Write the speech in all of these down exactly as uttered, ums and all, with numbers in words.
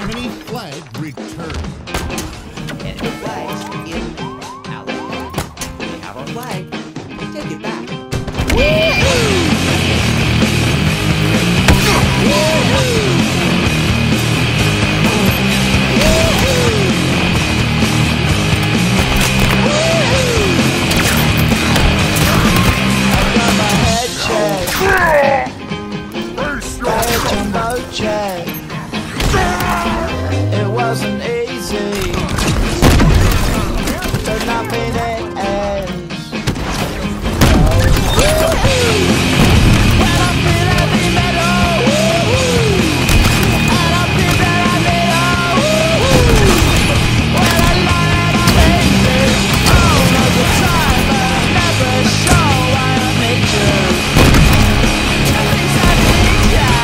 Enemy flag returned. Enemy flags in alley. We have our flag. Take it back. Check. It wasn't easy, but nothing is. When I feel heavy metal, and I feel that I need when I lie and I'm amazing, all of the time, but I never show why I made you. At least I think, yeah.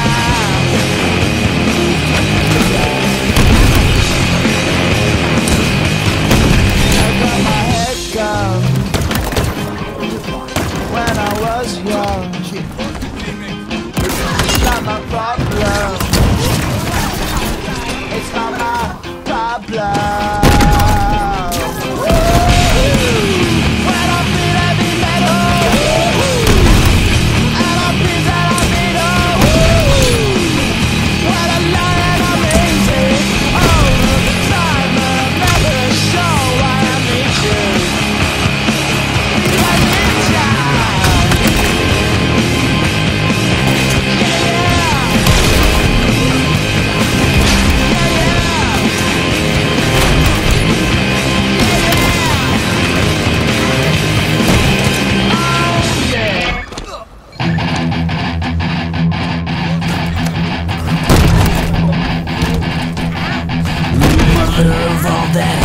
When I was young, it's not my problem. It's not my problem. When I feel heavy metal, and I feel that I need when I lie and I'm easy, all of the time, but I never show why I need you. Love all that